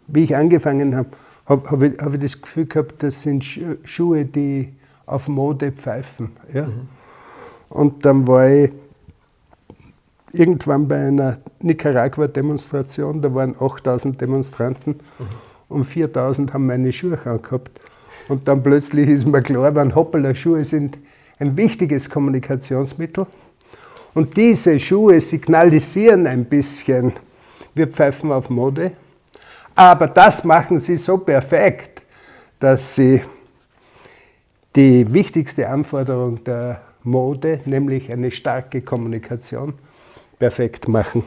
wie ich angefangen habe, hab ich das Gefühl gehabt, das sind Schuhe, die auf Mode pfeifen. Ja? Und dann war ich irgendwann bei einer Nicaragua-Demonstration, da waren 8000 Demonstranten und 4000 haben meine Schuhe angehabt. Und dann plötzlich ist mir klar geworden, hoppala, Schuhe sind ein wichtiges Kommunikationsmittel. Und diese Schuhe signalisieren ein bisschen, wir pfeifen auf Mode. Aber das machen sie so perfekt, dass sie die wichtigste Anforderung der Mode, nämlich eine starke Kommunikation, perfekt machen.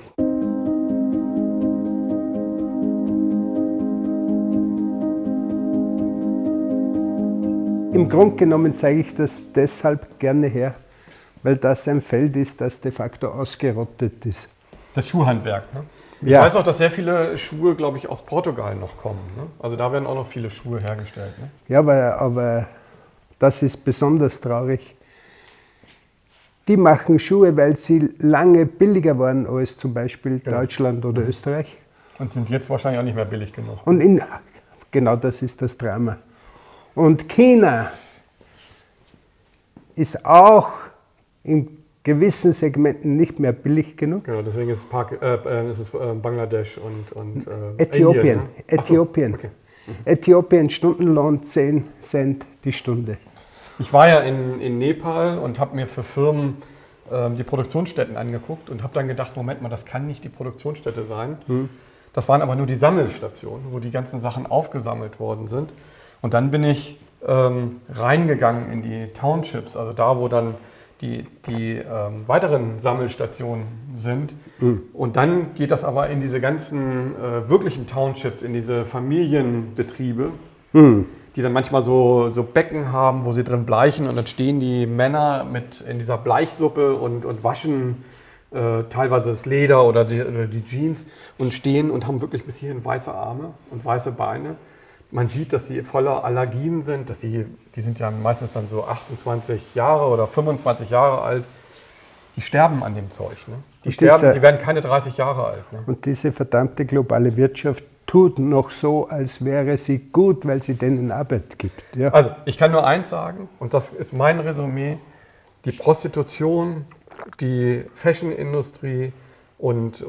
Im Grunde genommen zeige ich das deshalb gerne her, weil das ein Feld ist, das de facto ausgerottet ist. Das Schuhhandwerk, ne? Ich Ja. weiß auch, dass sehr viele Schuhe, glaube ich, aus Portugal noch kommen. Ne? Also da werden auch noch viele Schuhe hergestellt. Ne? Ja, aber das ist besonders traurig. Die machen Schuhe, weil sie lange billiger waren als zum Beispiel Deutschland oder Österreich. Und sind jetzt wahrscheinlich auch nicht mehr billig genug. Und genau das ist das Drama. Und China ist auch in gewissen Segmenten nicht mehr billig genug. Genau, deswegen ist es, Bangladesch und Äthiopien. Indien, ne? Äthiopien. So, okay. Äthiopien, Stundenlohn 10 Cent die Stunde. Ich war ja in Nepal und habe mir für Firmen die Produktionsstätten angeguckt und habe dann gedacht, Moment mal, das kann nicht die Produktionsstätte sein. Das waren aber nur die Sammelstationen, wo die ganzen Sachen aufgesammelt worden sind. Und dann bin ich reingegangen in die Townships, also da, wo dann die weiteren Sammelstationen sind. Und dann geht das aber in diese ganzen wirklichen Townships, in diese Familienbetriebe, die dann manchmal so Becken haben, wo sie drin bleichen und dann stehen die Männer in dieser Bleichsuppe und waschen teilweise das Leder oder die Jeans und stehen und haben wirklich bis hierhin weiße Arme und weiße Beine. Man sieht, dass sie voller Allergien sind, die sind ja meistens dann so 28 Jahre oder 25 Jahre alt. Die sterben an dem Zeug. Ne? Die werden keine 30 Jahre alt. Ne? Und diese verdammte globale Wirtschaft tut noch so, als wäre sie gut, weil sie denen Arbeit gibt. Ja. Also ich kann nur eins sagen, und das ist mein Resümee: Die Prostitution, die Fashion-Industrie und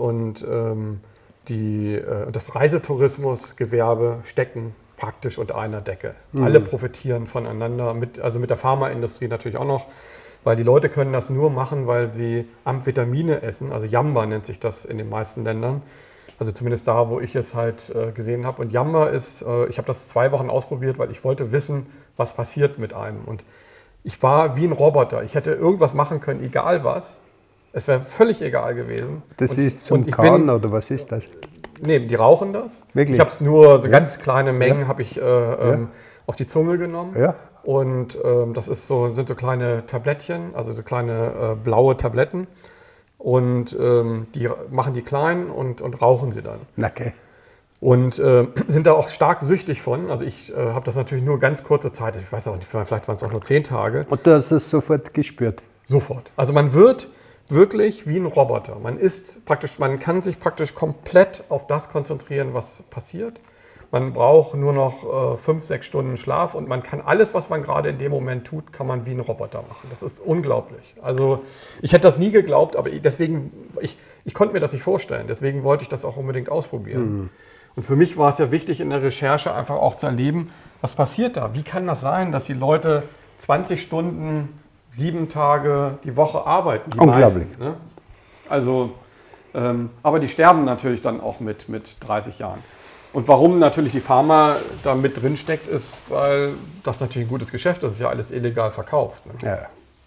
das Reisetourismusgewerbe stecken praktisch unter einer Decke. Alle profitieren voneinander, also mit der Pharmaindustrie natürlich auch noch, weil die Leute können das nur machen, weil sie Amphetamine essen, also Yamba nennt sich das in den meisten Ländern, also zumindest da, wo ich es halt gesehen habe. Und Yamba ist, ich habe das 2 Wochen ausprobiert, weil ich wollte wissen, was passiert mit einem. Und ich war wie ein Roboter, ich hätte irgendwas machen können, egal was. Es wäre völlig egal gewesen. Das ist zum Kauen oder was ist das? Nee, die rauchen das. Wirklich? Ich habe es nur, so ganz kleine Mengen habe ich auf die Zunge genommen. Ja. Und das sind so kleine Tablettchen, also so kleine blaue Tabletten. Und die machen die klein und rauchen sie dann. Okay. Und sind da auch stark süchtig von. Also ich habe das natürlich nur ganz kurze Zeit, ich weiß auch nicht, vielleicht waren es auch nur 10 Tage. Und du hast es sofort gespürt? Sofort. Also man wird wirklich wie ein Roboter. Man kann sich praktisch komplett auf das konzentrieren, was passiert. Man braucht nur noch 5, 6 Stunden Schlaf und man kann alles, was man gerade in dem Moment tut, kann man wie ein Roboter machen. Das ist unglaublich. Also ich hätte das nie geglaubt, aber ich konnte mir das nicht vorstellen. Deswegen wollte ich das auch unbedingt ausprobieren. Und für mich war es ja wichtig, in der Recherche einfach auch zu erleben, was passiert da? Wie kann das sein, dass die Leute 20 Stunden 7 Tage die Woche arbeiten? Unglaublich. Meisten, ne? Also, aber die sterben natürlich dann auch mit 30 Jahren. Und warum natürlich die Pharma da mit drin steckt, ist, weil das natürlich ein gutes Geschäft ist. Das ist ja alles illegal verkauft. Ne? Ja.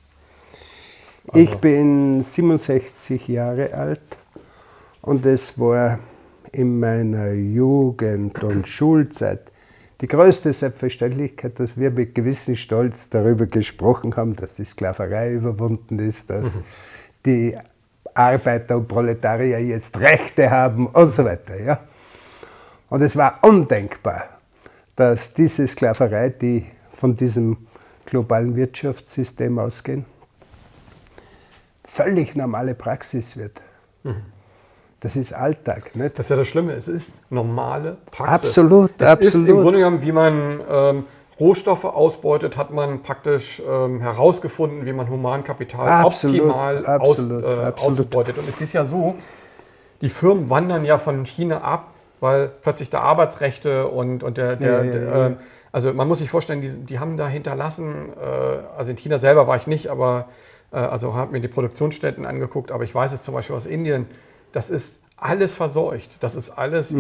Also. Ich bin 67 Jahre alt und es war in meiner Jugend und Schulzeit die größte Selbstverständlichkeit, dass wir mit gewissem Stolz darüber gesprochen haben, dass die Sklaverei überwunden ist, dass die Arbeiter und Proletarier jetzt Rechte haben und so weiter. Ja? Und es war undenkbar, dass diese Sklaverei, die von diesem globalen Wirtschaftssystem ausgehen, völlig normale Praxis wird. Das ist Alltag. Nicht? Das ist ja das Schlimme, es ist normale Praxis. Absolut, es absolut. ist im Grunde genommen, wie man Rohstoffe ausbeutet, hat man praktisch herausgefunden, wie man Humankapital optimal ausbeutet. Und es ist ja so, die Firmen wandern ja von China ab, weil plötzlich da Arbeitsrechte und also man muss sich vorstellen, die haben da hinterlassen, also in China selber war ich nicht, aber also habe mir die Produktionsstätten angeguckt, aber ich weiß es zum Beispiel aus Indien, das ist alles verseucht, das ist alles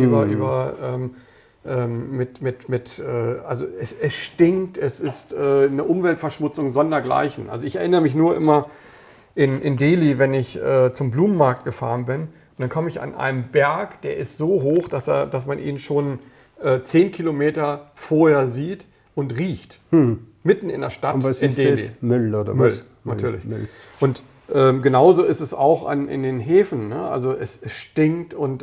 also es stinkt, es ist eine Umweltverschmutzung sondergleichen. Also ich erinnere mich nur immer in Delhi, wenn ich zum Blumenmarkt gefahren bin, und dann komme ich an einem Berg, der ist so hoch, dass man ihn schon 10 Kilometer vorher sieht und riecht. Mitten in der Stadt und was in ist Delhi. Das? Müll oder Müll, was? natürlich. Müll. Und genauso ist es auch in den Häfen. Ne? Also es stinkt und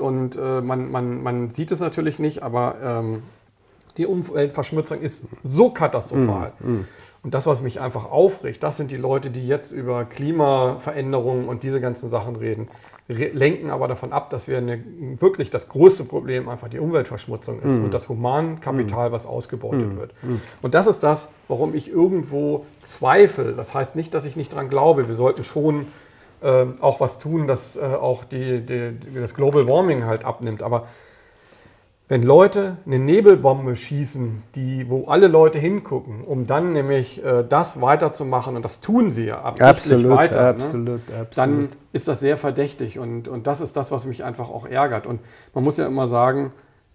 man sieht es natürlich nicht, aber die Umweltverschmutzung ist so katastrophal. Und das, was mich einfach aufregt, das sind die Leute, die jetzt über Klimaveränderungen und diese ganzen Sachen reden, lenken aber davon ab, dass wir wirklich das größte Problem einfach die Umweltverschmutzung ist und das Humankapital, was ausgebeutet wird. Und das ist das, warum ich irgendwo zweifle. Das heißt nicht, dass ich nicht dran glaube. Wir sollten schon auch was tun, dass auch das Global Warming halt abnimmt. Aber wenn Leute eine Nebelbombe schießen, wo alle Leute hingucken, um dann nämlich das weiterzumachen, und das tun sie ja absichtlich weiter, absolut. Dann ist das sehr verdächtig. Und das ist das, was mich einfach auch ärgert. Und man muss ja immer sagen,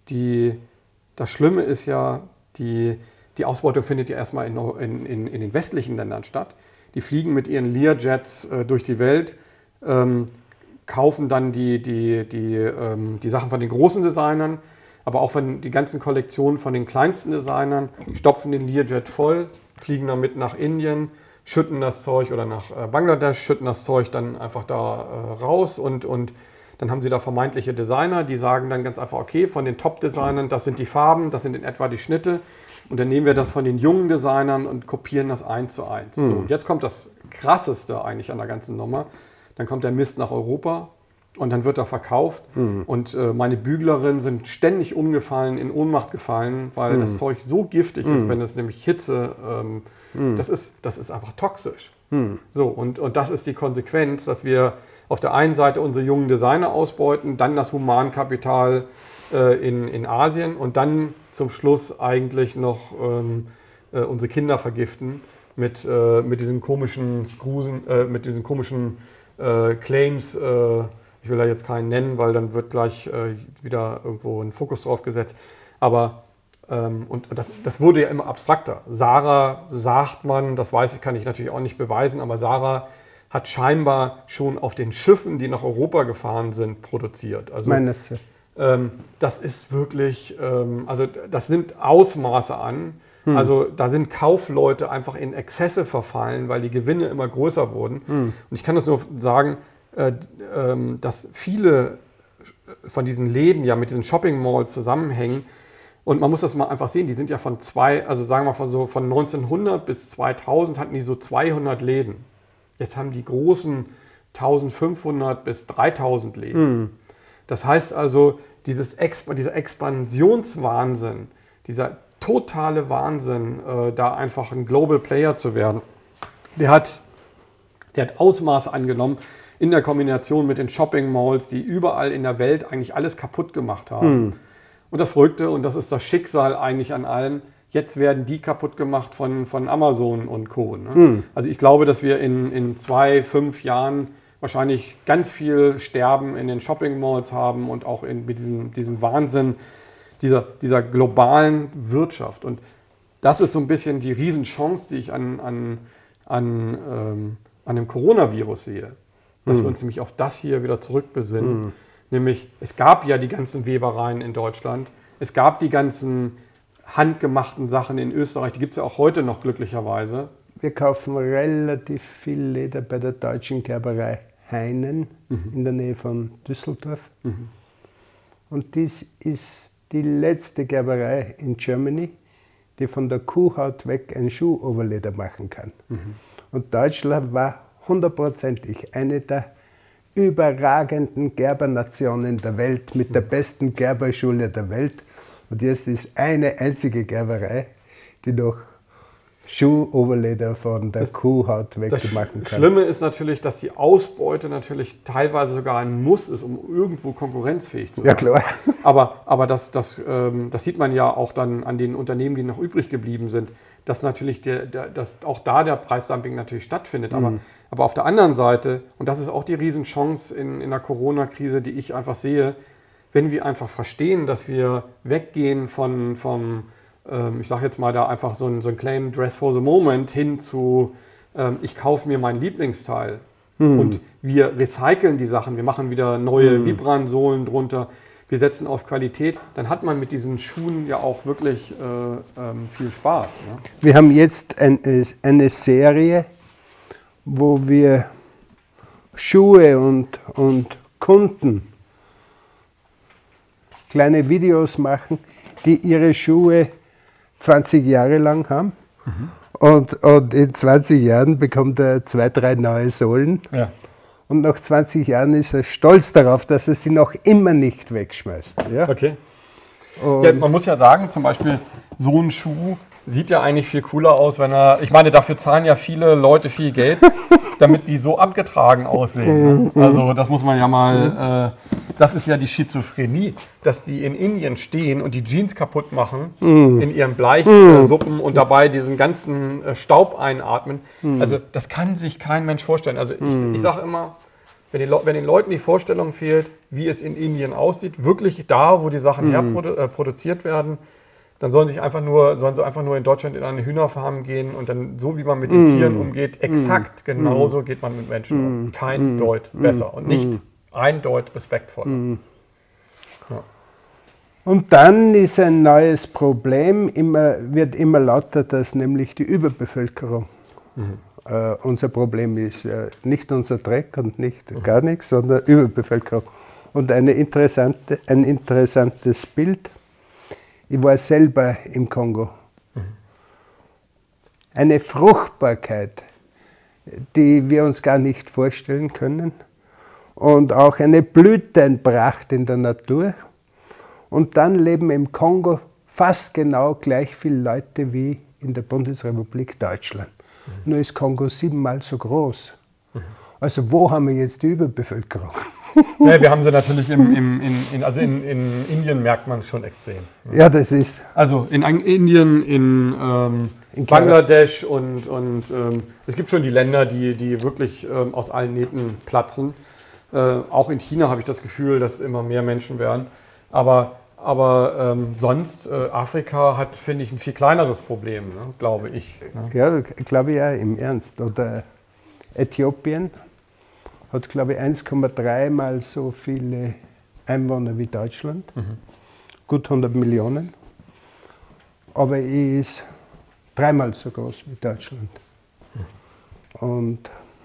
das Schlimme ist ja, die Ausbeutung findet ja erstmal in den westlichen Ländern statt. Die fliegen mit ihren Learjets durch die Welt, kaufen dann die Sachen von den großen Designern, aber auch von die ganzen Kollektionen von den kleinsten Designern, stopfen den Learjet voll, fliegen damit nach Indien, schütten das Zeug oder nach Bangladesch, schütten das Zeug dann einfach da raus und dann haben sie da vermeintliche Designer, die sagen dann ganz einfach, okay, von den Top-Designern, das sind die Farben, das sind in etwa die Schnitte und dann nehmen wir das von den jungen Designern und kopieren das 1:1. So, und jetzt kommt das Krasseste eigentlich an der ganzen Nummer, dann kommt der Mist nach Europa. Und dann wird er verkauft und meine Büglerinnen sind ständig umgefallen, in Ohnmacht gefallen, weil das Zeug so giftig ist, wenn es nämlich Hitze, das ist einfach toxisch. So, und das ist die Konsequenz, dass wir auf der einen Seite unsere jungen Designer ausbeuten, dann das Humankapital in Asien und dann zum Schluss eigentlich noch unsere Kinder vergiften mit diesen komischen mit diesen komischen Claims. Ich will da jetzt keinen nennen, weil dann wird gleich wieder irgendwo ein Fokus drauf gesetzt. Aber und das wurde ja immer abstrakter. Sarah, sagt man, das kann ich natürlich auch nicht beweisen, aber Sarah hat scheinbar schon auf den Schiffen, die nach Europa gefahren sind, produziert. Also das ist wirklich, also das nimmt Ausmaße an. Also da sind Kaufleute einfach in Exzesse verfallen, weil die Gewinne immer größer wurden. Und ich kann das nur sagen, dass viele von diesen Läden ja mit diesen Shopping Malls zusammenhängen. Und man muss das mal einfach sehen, die sind ja von sagen wir mal von 1900 bis 2000 hatten die so 200 Läden. Jetzt haben die großen 1500 bis 3000 Läden. Das heißt also, dieser Expansionswahnsinn, dieser totale Wahnsinn, da einfach ein Global Player zu werden, der hat Ausmaße angenommen, in der Kombination mit den Shopping Malls, die überall in der Welt eigentlich alles kaputt gemacht haben. Und das Verrückte, und das ist das Schicksal eigentlich an allem, jetzt werden die kaputt gemacht von Amazon und Co. Ne? Also ich glaube, dass wir in 2-5 Jahren wahrscheinlich ganz viel Sterben in den Shopping Malls haben und auch mit diesem Wahnsinn dieser globalen Wirtschaft. Und das ist so ein bisschen die Riesenchance, die ich an dem Coronavirus sehe. Dass wir uns nämlich auf das hier wieder zurückbesinnen. Nämlich, es gab ja die ganzen Webereien in Deutschland. Es gab die ganzen handgemachten Sachen in Österreich. Die gibt es ja auch heute noch glücklicherweise. Wir kaufen relativ viel Leder bei der deutschen Gerberei Heinen in der Nähe von Düsseldorf. Und dies ist die letzte Gerberei in Germany, die von der Kuhhaut weg ein Schuhoberleder machen kann. Und Deutschland war hundertprozentig eine der überragenden Gerbernationen der Welt, mit der besten Gerberschule der Welt. Und jetzt ist eine einzige Gerberei, die noch Schuhoberleder von der Kuhhaut wegmachen kann. Das Schlimme ist natürlich, dass die Ausbeute natürlich teilweise sogar ein Muss ist, um irgendwo konkurrenzfähig zu sein. Ja, klar. Aber das sieht man ja auch dann an den Unternehmen, die noch übrig geblieben sind, dass natürlich dass auch da der Preisdumping natürlich stattfindet. Aber auf der anderen Seite, und das ist auch die Riesenchance in der Corona-Krise, die ich einfach sehe, wenn wir einfach verstehen, dass wir weggehen vom ich sage jetzt mal da einfach so ein Claim Dress for the Moment hin zu, ich kaufe mir mein Lieblingsteil und wir recyceln die Sachen, wir machen wieder neue Vibram-Sohlen drunter, wir setzen auf Qualität, dann hat man mit diesen Schuhen ja auch wirklich viel Spaß. Ne? Wir haben jetzt eine Serie, wo wir Schuhe und Kunden kleine Videos machen, die ihre Schuhe 20 Jahre lang haben. Und in 20 Jahren bekommt er 2, 3 neue Sohlen. Ja. Und nach 20 Jahren ist er stolz darauf, dass er sie noch immer nicht wegschmeißt. Ja? Okay. Ja, man muss ja sagen, zum Beispiel so ein Schuh sieht ja eigentlich viel cooler aus, wenn ich meine, dafür zahlen ja viele Leute viel Geld, damit die so abgetragen aussehen. Ne? Also das muss man ja mal, das ist ja die Schizophrenie, dass die in Indien stehen und die Jeans kaputt machen in ihren Bleichsuppen und dabei diesen ganzen Staub einatmen. Also das kann sich kein Mensch vorstellen. Also ich sage immer, wenn den Leuten die Vorstellung fehlt, wie es in Indien aussieht, wirklich da, wo die Sachen produziert werden, dann sollen sie einfach nur in Deutschland in eine Hühnerfarm gehen und dann, so wie man mit den Tieren umgeht, exakt genauso geht man mit Menschen um. Kein Deut besser und nicht ein Deut respektvoller. Ja. Und dann ist ein neues Problem, wird immer lauter, dass nämlich die Überbevölkerung unser Problem ist. Nicht unser Dreck und nicht gar nichts, sondern Überbevölkerung. Und ein interessantes Bild. Ich war selber im Kongo. Eine Fruchtbarkeit, die wir uns gar nicht vorstellen können. Und auch eine Blütenpracht in der Natur. Und dann leben im Kongo fast genau gleich viele Leute wie in der Bundesrepublik Deutschland. Nur ist Kongo 7-mal so groß. Also wo haben wir jetzt die Überbevölkerung? Ja, wir haben sie natürlich in Indien merkt man es schon extrem. Ja, das ist... Also in Indien, in Bangladesch und es gibt schon die Länder, die wirklich aus allen Nähten platzen. Auch in China habe ich das Gefühl, dass immer mehr Menschen werden. Aber sonst, Afrika hat, finde ich, ein viel kleineres Problem, ne, glaube ich. Ne? Ja, glaube ich ja, im Ernst. Oder Äthiopien hat, glaube ich, 1,3 Mal so viele Einwohner wie Deutschland. Gut 100 Millionen. Aber ist 3-mal so groß wie Deutschland. Und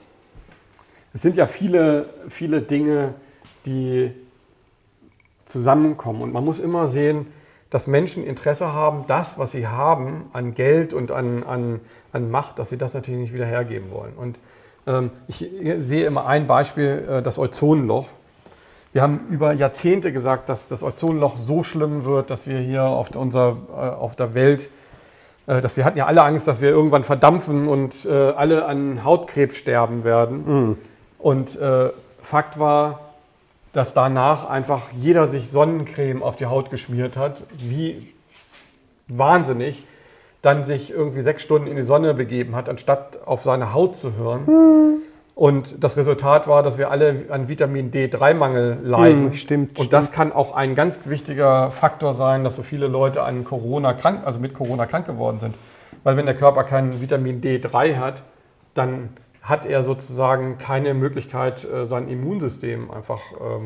es sind ja viele, viele Dinge, die zusammenkommen. Und man muss immer sehen, dass Menschen Interesse haben, das, was sie haben, an Geld und an Macht, dass sie das natürlich nicht wieder hergeben wollen. Und ich sehe immer ein Beispiel, das Ozonloch. Wir haben über Jahrzehnte gesagt, dass das Ozonloch so schlimm wird, dass wir hier auf der Welt, dass wir hatten ja alle Angst, dass wir irgendwann verdampfen und alle an Hautkrebs sterben werden. Und Fakt war, dass danach einfach jeder sich Sonnencreme auf die Haut geschmiert hat, wie wahnsinnig, dann sich irgendwie 6 Stunden in die Sonne begeben hat, anstatt auf seine Haut zu hören. Und das Resultat war, dass wir alle an Vitamin D3-Mangel leiden. Stimmt. Und das kann auch ein ganz wichtiger Faktor sein, dass so viele Leute mit Corona krank geworden sind. Weil wenn der Körper kein Vitamin D3 hat, dann hat er sozusagen keine Möglichkeit, sein Immunsystem einfach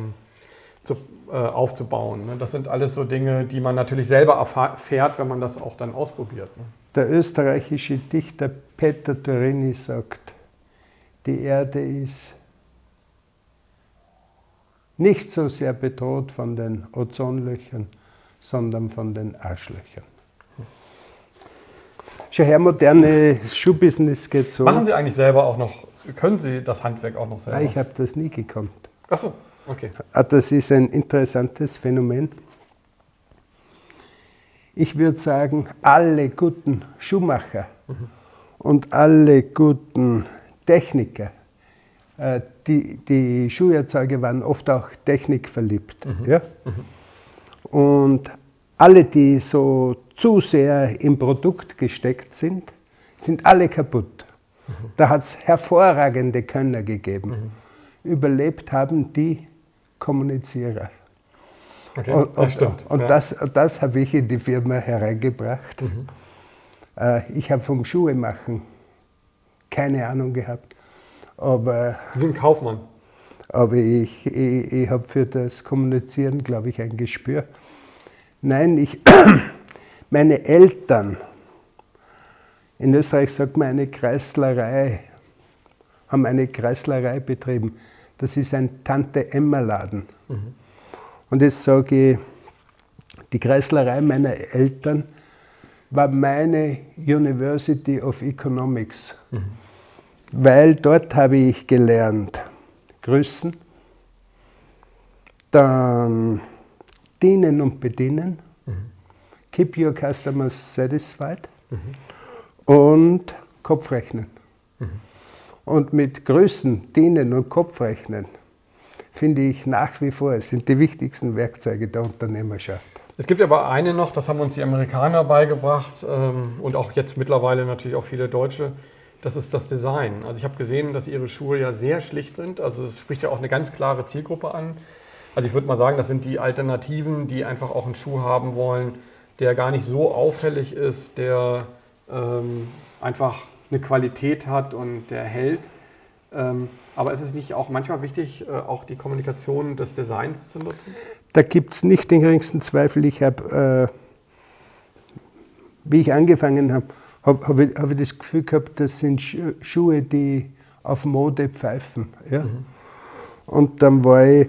aufzubauen. Das sind alles so Dinge, die man natürlich selber erfährt, wenn man das auch dann ausprobiert. Der österreichische Dichter Peter Turini sagt, die Erde ist nicht so sehr bedroht von den Ozonlöchern, sondern von den Arschlöchern. Schon her, modernes Schuhbusiness geht so. Machen Sie eigentlich selber auch noch, können Sie das Handwerk auch noch selber? Nein, ich habe das nie gekonnt. Ach so, okay. Das ist ein interessantes Phänomen. Ich würde sagen, alle guten Schuhmacher und alle guten Techniker, die Schuherzeuger waren oft auch technikverliebt. Ja? Und alle, die so zu sehr im Produkt gesteckt sind, sind alle kaputt. Da hat es hervorragende Könner gegeben. Überlebt haben die Kommunizierer. Okay, das stimmt. Und das habe ich in die Firma hereingebracht. Ich habe vom Schuhemachen keine Ahnung gehabt. Aber Sie sind Kaufmann. Aber ich habe für das Kommunizieren, glaube ich, ein Gespür. Nein, meine Eltern, in Österreich sagt man eine Kreislerei, haben eine Kreislerei betrieben. Das ist ein Tante-Emma-Laden. Und jetzt sage ich, die Kreislerei meiner Eltern war meine University of Economics, weil dort habe ich gelernt, grüßen, dann dienen und bedienen, keep your customers satisfied und Kopfrechnen. Und mit Grüßen, dienen und Kopfrechnen finde ich nach wie vor, es sind die wichtigsten Werkzeuge der Unternehmerschaft. Es gibt aber eine noch, das haben uns die Amerikaner beigebracht und auch jetzt mittlerweile natürlich auch viele Deutsche, das ist das Design. Also ich habe gesehen, dass Ihre Schuhe ja sehr schlicht sind, also es spricht ja auch eine ganz klare Zielgruppe an. Also ich würde mal sagen, das sind die Alternativen, die einfach auch einen Schuh haben wollen, der gar nicht so auffällig ist, der einfach eine Qualität hat und der hält. Aber ist es nicht auch manchmal wichtig, auch die Kommunikation des Designs zu nutzen? Da gibt es nicht den geringsten Zweifel. Ich habe, wie ich angefangen habe, habe ich das Gefühl gehabt, das sind Schuhe, die auf Mode pfeifen. Ja? Und dann war ich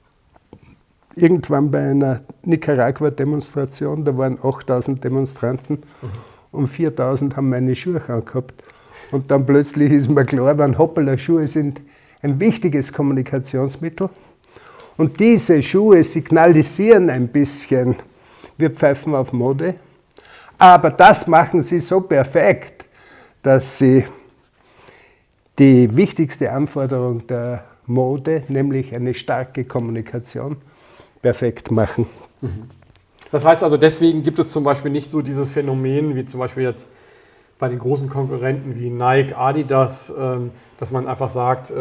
irgendwann bei einer Nicaragua-Demonstration, da waren 8000 Demonstranten und 4000 haben meine Schuhe angehabt. Und dann plötzlich ist mir klar geworden, hoppala, Schuhe sind ein wichtiges Kommunikationsmittel. Und diese Schuhe signalisieren ein bisschen, wir pfeifen auf Mode. Aber das machen sie so perfekt, dass sie die wichtigste Anforderung der Mode, nämlich eine starke Kommunikation, perfekt machen. Das heißt also, deswegen gibt es zum Beispiel nicht so dieses Phänomen, wie zum Beispiel jetzt bei den großen Konkurrenten wie Nike, Adidas, dass man einfach sagt,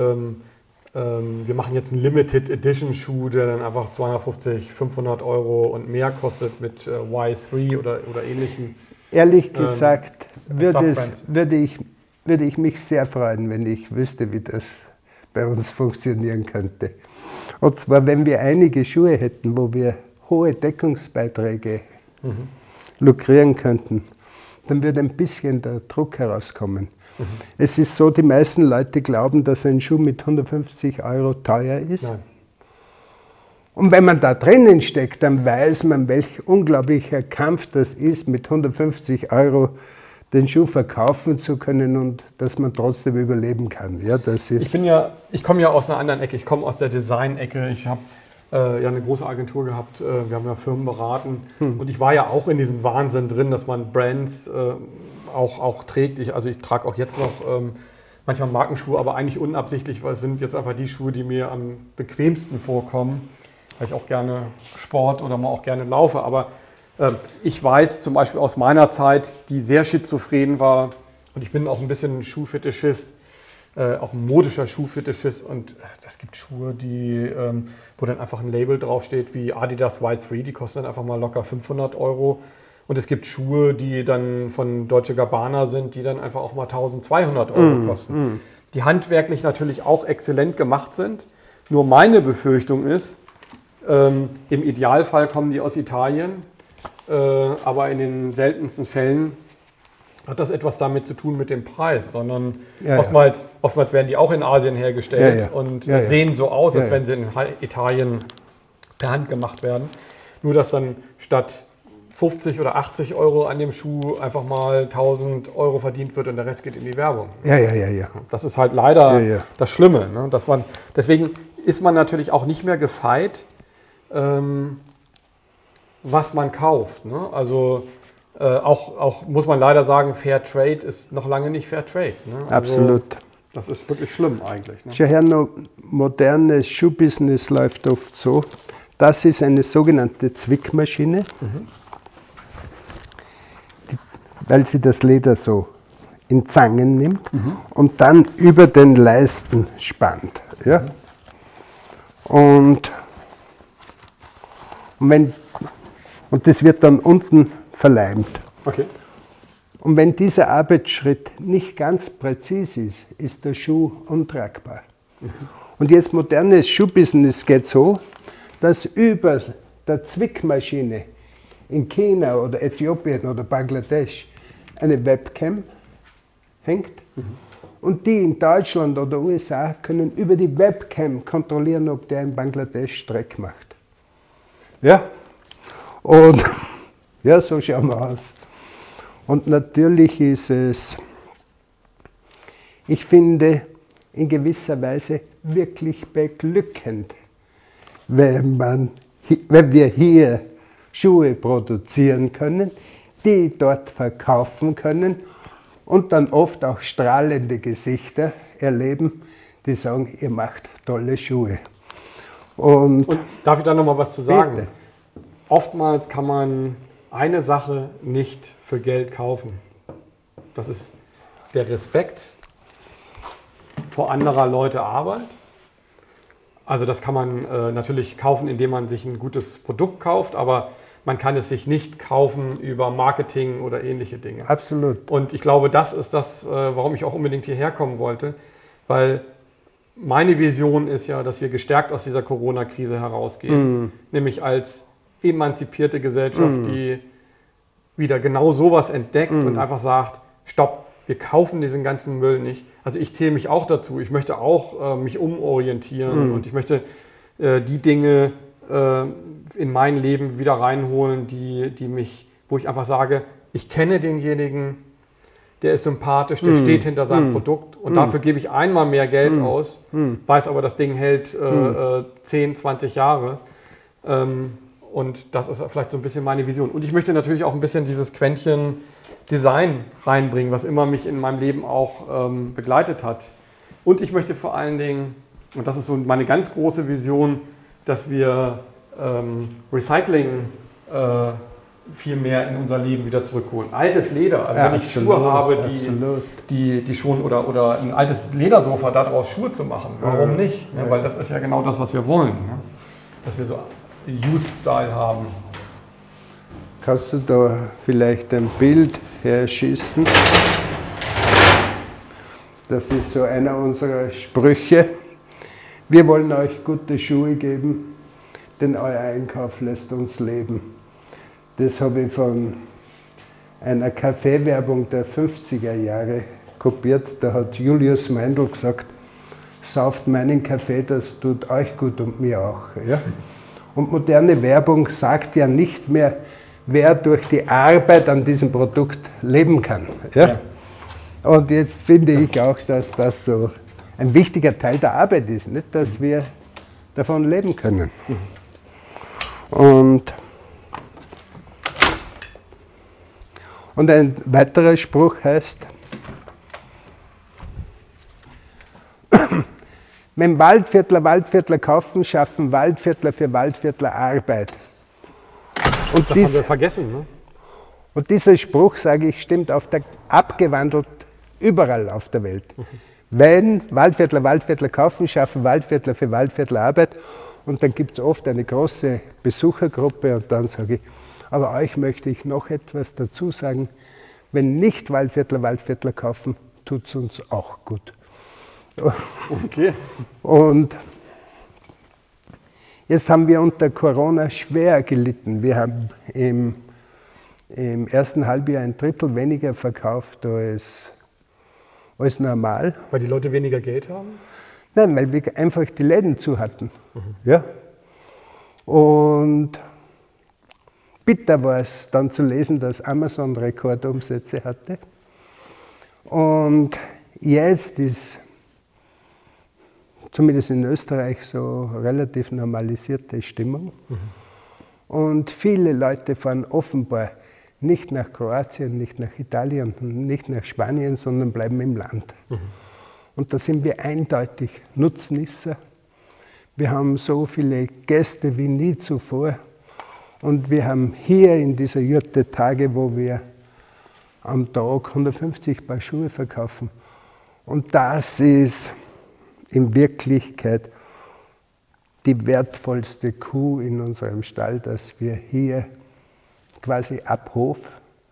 wir machen jetzt einen Limited Edition Schuh, der dann einfach 250, 500 Euro und mehr kostet mit Y3 oder ähnlichem. Ehrlich gesagt würde ich mich sehr freuen, wenn ich wüsste, wie das bei uns funktionieren könnte. Und zwar, wenn wir einige Schuhe hätten, wo wir hohe Deckungsbeiträge lukrieren könnten, dann würde ein bisschen der Druck herauskommen. Es ist so, die meisten Leute glauben, dass ein Schuh mit 150 Euro teuer ist. Nein. Und wenn man da drinnen steckt, dann weiß man, welch unglaublicher Kampf das ist, mit 150 Euro den Schuh verkaufen zu können und dass man trotzdem überleben kann. Ja, das ist ich komme ja aus einer anderen Ecke, ich komme aus der Design-Ecke. Ich habe ja eine große Agentur gehabt, wir haben ja Firmen beraten und ich war ja auch in diesem Wahnsinn drin, dass man Brands auch trägt. Ich trage auch jetzt noch manchmal Markenschuhe, aber eigentlich unabsichtlich, weil es sind jetzt einfach die Schuhe, die mir am bequemsten vorkommen, weil ich auch gerne Sport oder mal auch gerne laufe. Aber ich weiß zum Beispiel aus meiner Zeit, die sehr schizophren war und ich bin auch ein bisschen ein Schuhfetischist, auch ein modischer Schuhfetischist und es gibt Schuhe, wo dann einfach ein Label draufsteht wie Adidas Y3, die kosten dann einfach mal locker 500 Euro. Und es gibt Schuhe, die dann von Dolce & Gabbana sind, die dann einfach auch mal 1200 Euro kosten. Die handwerklich natürlich auch exzellent gemacht sind. Nur meine Befürchtung ist, im Idealfall kommen die aus Italien, aber in den seltensten Fällen hat das etwas damit zu tun mit dem Preis, sondern oftmals werden die auch in Asien hergestellt und sehen so aus, als wenn sie in Italien per Hand gemacht werden. Nur dass dann statt 50 oder 80 Euro an dem Schuh einfach mal 1000 Euro verdient wird und der Rest geht in die Werbung. Ja. Das ist halt leider das Schlimme. Ne? Deswegen ist man natürlich auch nicht mehr gefeit, was man kauft. Ne? Also auch muss man leider sagen, Fair Trade ist noch lange nicht Fair Trade. Ne? Also, absolut. Das ist wirklich schlimm eigentlich. Ne? Schau her, noch modernes Schuhbusiness läuft oft so. Das ist eine sogenannte Zwickmaschine, weil sie das Leder so in Zangen nimmt und dann über den Leisten spannt. Ja? Und das wird dann unten verleimt. Okay. Und wenn dieser Arbeitsschritt nicht ganz präzis ist, ist der Schuh untragbar. Und jetzt modernes Schuhbusiness geht so, dass über der Zwickmaschine in China oder Äthiopien oder Bangladesch eine Webcam hängt. Und die in Deutschland oder USA können über die Webcam kontrollieren, ob der in Bangladesch Streck macht. Ja? Und ja, so schauen wir aus. Und natürlich ist es, ich finde, in gewisser Weise wirklich beglückend, wenn wir hier Schuhe produzieren können, die dort verkaufen können und dann oft auch strahlende Gesichter erleben, die sagen, ihr macht tolle Schuhe. Und darf ich da noch mal was zu sagen? Bitte. Oftmals kann man eine Sache nicht für Geld kaufen. Das ist der Respekt vor anderer Leute Arbeit. Also das kann man natürlich kaufen, indem man sich ein gutes Produkt kauft, aber man kann es sich nicht kaufen über Marketing oder ähnliche Dinge. absolut. Und ich glaube, das ist das, warum ich auch unbedingt hierher kommen wollte, weil meine Vision ist ja, dass wir gestärkt aus dieser Corona-Krise herausgehen, nämlich als emanzipierte Gesellschaft, die wieder genau sowas entdeckt und einfach sagt, stopp, wir kaufen diesen ganzen Müll nicht. Also ich zähle mich auch dazu, ich möchte auch mich umorientieren und ich möchte die Dinge in mein Leben wieder reinholen, wo ich einfach sage, ich kenne denjenigen, der ist sympathisch, der steht hinter seinem Produkt und dafür gebe ich einmal mehr Geld aus, weiß aber, das Ding hält 10, 20 Jahre. Und das ist vielleicht so ein bisschen meine Vision. Und ich möchte natürlich auch ein bisschen dieses Quäntchen Design reinbringen, was immer mich in meinem Leben auch begleitet hat. Und ich möchte vor allen Dingen, und das ist so meine ganz große Vision, dass wir Recycling viel mehr in unser Leben wieder zurückholen. Altes Leder, also wenn ich Schuhe habe, die schon, oder ein altes Ledersofa, daraus Schuhe zu machen, warum nicht? Ja, weil das ist ja genau das, was wir wollen. Ne? Dass wir so Used-Style haben. Kannst du da vielleicht ein Bild herschießen? Das ist so einer unserer Sprüche. Wir wollen euch gute Schuhe geben, denn euer Einkauf lässt uns leben. Das habe ich von einer Kaffeewerbung der 50er Jahre kopiert. Da hat Julius Meindl gesagt, sauft meinen Kaffee, das tut euch gut und mir auch. Ja? Und moderne Werbung sagt ja nicht mehr, wer durch die Arbeit an diesem Produkt leben kann. Ja? Ja. Und jetzt finde ich auch, dass das so ein wichtiger Teil der Arbeit ist, nicht? Dass wir davon leben können. Und ein weiterer Spruch heißt, wenn Waldviertler kaufen, schaffen Waldviertler für Waldviertler Arbeit. Und das haben wir vergessen. Ne? Und dieser Spruch, sage ich, stimmt abgewandelt überall auf der Welt. Wenn Waldviertler kaufen, schaffen Waldviertler für Waldviertler Arbeit. Und dann gibt es oft eine große Besuchergruppe und dann sage ich, aber euch möchte ich noch etwas dazu sagen. Wenn nicht Waldviertler kaufen, tut es uns auch gut. Okay. Und jetzt haben wir unter Corona schwer gelitten. Wir haben im ersten Halbjahr 1/3 weniger verkauft als normal. Weil die Leute weniger Geld haben? Nein, weil wir einfach die Läden zu hatten. Ja? Und bitter war es dann zu lesen, dass Amazon Rekordumsätze hatte. Und jetzt ist zumindest in Österreich, so relativ normalisierte Stimmung. Und viele Leute fahren offenbar nicht nach Kroatien, nicht nach Italien, nicht nach Spanien, sondern bleiben im Land. Und da sind wir eindeutig Nutznießer. Wir haben so viele Gäste wie nie zuvor. Und wir haben hier in dieser Jurte Tage, wo wir am Tag 150 Paar Schuhe verkaufen. Und das ist in Wirklichkeit die wertvollste Kuh in unserem Stall, dass wir hier quasi ab Hof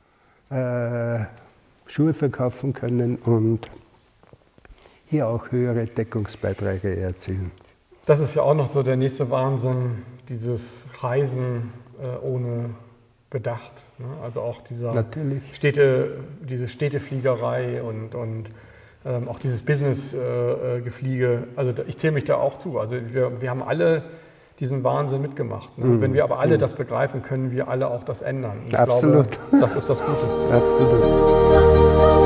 Schuhe verkaufen können und hier auch höhere Deckungsbeiträge erzielen. Das ist ja auch noch so der nächste Wahnsinn, dieses Reisen ohne Bedacht. Ne? Also auch diese Städtefliegerei und auch dieses Business-Gefliege. Also ich zähle mich da auch zu. Also wir haben alle diesen Wahnsinn mitgemacht. Ne? Wenn wir aber alle das begreifen, können wir alle auch das ändern. Und ich glaube, das ist das Gute. Absolut.